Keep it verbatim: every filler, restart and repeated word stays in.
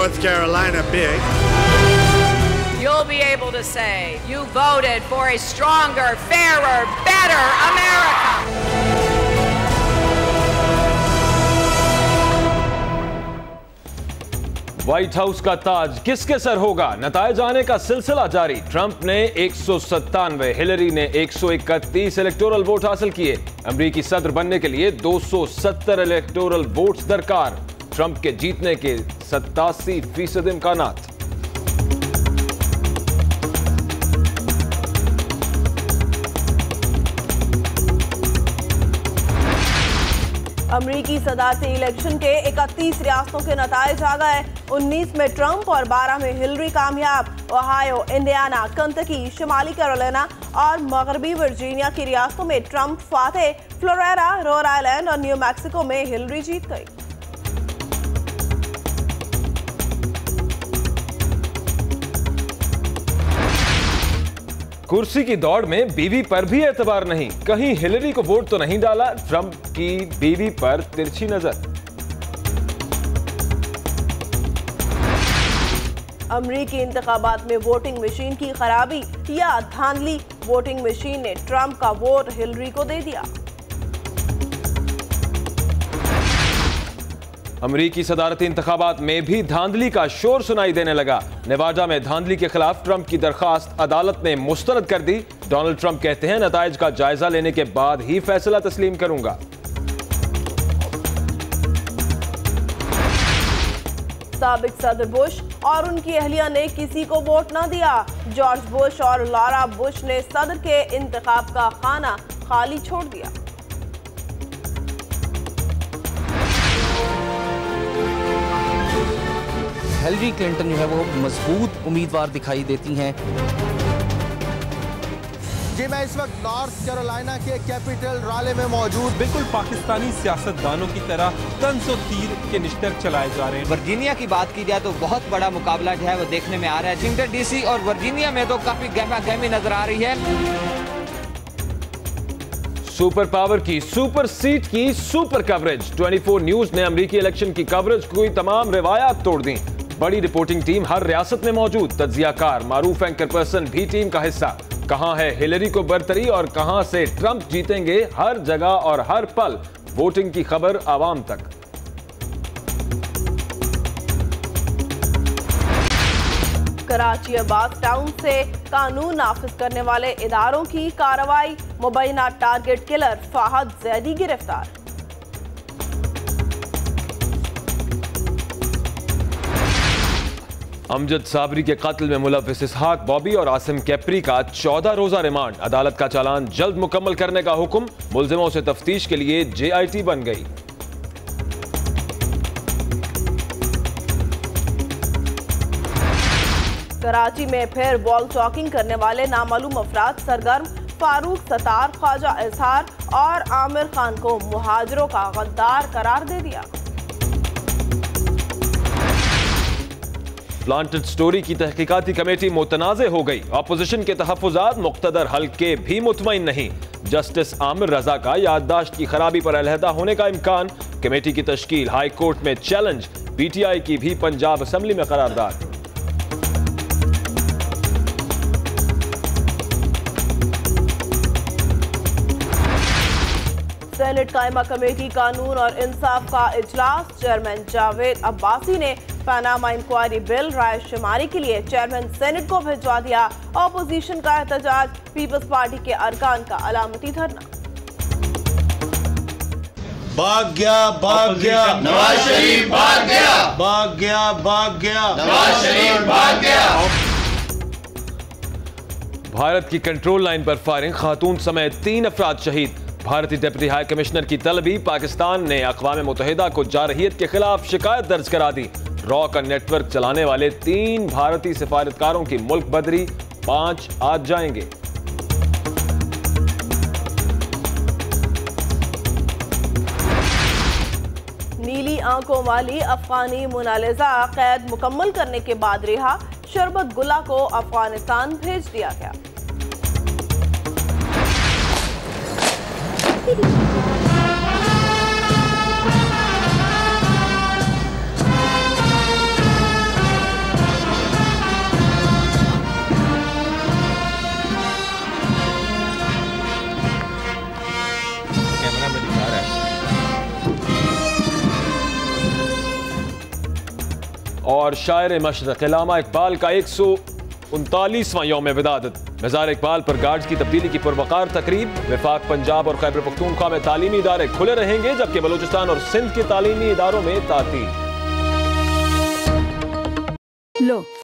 North Carolina big. You'll be able to say you voted for a stronger, fairer, better America. White House का ताज किसके sir होगा? नतायज आने का सिलसिला जारी। ट्रंप ने एक सौ सत्तानवे, हिलरी ने एक सौ इकतीस इलेक्टोरल वोट हासिल किए। अमेरिकी सदर बनने के लिए दो सौ सत्तर इलेक्टोरल वोट्स दरकार। ट्रंप के जीतने के सत्तासी फीसद इम्कानात। अमरीकी सदारती इलेक्शन के इकतीस रियासतों के नताइज आ गए। उन्नीस में ट्रंप और बारह में हिलरी कामयाब। ओहायो, इंडियाना, कंटकी, शिमाली कैरोलिना और मगरबी वर्जीनिया की रियासतों में ट्रंप फाते। फ्लोरिडा, रोड आइलैंड और न्यू मैक्सिको में हिलरी जीत गई। कुर्सी की दौड़ में बीवी पर भी एतबार नहीं। कहीं हिलरी को वोट तो नहीं डाला। ट्रंप की बीवी पर तिरछी नजर। अमरीकी इंतखाबात में वोटिंग मशीन की खराबी या धांधली? वोटिंग मशीन ने ट्रंप का वोट हिलरी को दे दिया। अमरीकी सदारती इंतखाबात में भी धांधली का शोर सुनाई देने लगा। नेवाडा में धांधली के खिलाफ ट्रंप की दरखास्त अदालत ने मुस्तरद कर दी। डोनाल्ड ट्रंप कहते हैं नताइज का जायजा लेने के बाद ही फैसला तस्लीम करूंगा। साबिक सदर बुश और उनकी अहलिया ने किसी को वोट न दिया। जॉर्ज बुश और लॉरा बुश ने सदर के इंतखाब का खाना खाली छोड़ दिया। हिलरी क्लिंटन जो है वो मजबूत उम्मीदवार दिखाई देती हैं। जी मैं इस वक्त नॉर्थ कैरोलिना के कैपिटल राले में मौजूद। बिल्कुल पाकिस्तानी सियासतदानों की तरह तंज और तीर के निश्तर चलाए जा रहे हैं। वर्जीनिया की बात की जाए तो बहुत बड़ा मुकाबला जो है वो देखने में आ रहा है। वाशिंगटन डीसी और वर्जीनिया में तो काफी गहमा गहमी नजर आ रही है। सुपर पावर की सुपर सीट की सुपर कवरेज। चौबीस न्यूज ने अमेरिकी इलेक्शन की कवरेज की तमाम रिवायात तोड़ दी। बड़ी रिपोर्टिंग टीम हर रियासत में मौजूद। तज्जियाकार, मारूफ एंकर पर्सन भी टीम का हिस्सा। कहां है हिलरी को बरतरी और कहां से ट्रंप जीतेंगे? हर जगह और हर पल वोटिंग की खबर आवाम तक। कराची अब्बास टाउन से कानून नाफिज करने वाले इदारों की कार्रवाई। मुबैना टारगेट किलर फाहद जैदी गिरफ्तार। अमजद साबरी के कत्ल में मुलव्विस इसहाक बॉबी और आसिम कैपरी का चौदह रोजा रिमांड। अदालत का चालान जल्द मुकम्मल करने का हुक्म। मुल्जिमों से तफ्तीश के लिए जे आई टी बन गई। कराची में फिर वॉल टॉकिंग करने वाले नामालूम अफराद सरगर्म। फारूक सतार, ख्वाजा इजहार और आमिर खान को मुहाजिरों का गद्दार करार दे दिया। प्लांटेड स्टोरी की तहकीकाती कमेटी मुतनाज़े हो गई। अपोजिशन के तहफ़्फ़ुज़ात मुक़्तदर हल्के भी मुतमईन नहीं। जस्टिस आमिर रजा का याददाश्त की खराबी पर अलहदा होने का इम्कान। कमेटी की तश्कील हाई कोर्ट में चैलेंज। पीटीआई की भी पंजाब असेंबली में करारदाद। सेनेट कायमा कमेटी कानून और इंसाफ का इजलास। चेयरमैन जावेद अब्बासी ने पनामा इंक्वायरी बिल राय शुमारी के लिए चेयरमैन सेनेट को भिजवा दिया। ऑपोजिशन का एहतजाज। पीपल्स पार्टी के अरकान का अलामती धरना। भाग गया भाग गया नवाज शरीफ भाग गया भाग गया भाग गया नवाज शरीफ भाग गया। भारत की कंट्रोल लाइन पर फायरिंग। खातून समेत तीन अफराद शहीद। भारतीय डिप्टी हाई कमिश्नर की तलबी। पाकिस्तान ने अक़वाम मुत्तहिदा को जारहियत के खिलाफ शिकायत दर्ज करा दी। रॉ का नेटवर्क चलाने वाले तीन भारतीय सिफारतकारों की मुल्क बदरी। पांच आज जाएंगे। नीली आंखों वाली अफगानी मुनालिजा कैद मुकम्मल करने के बाद रिहा। शरबत गुला को अफगानिस्तान भेज दिया गया। और शायर मशरक़ अल्लामा इकबाल का एक सौ उनतालीसवां यौम विदादत। मज़ार इकबाल पर गार्ड्स की तब्दीली की पुरवकार तकरीब। वफाक पंजाब और खैबर पख्तूनख्वा में तालीमी इदारे खुले रहेंगे, जबकि बलूचिस्तान और सिंध के तालीमी इदारों में तातील। लो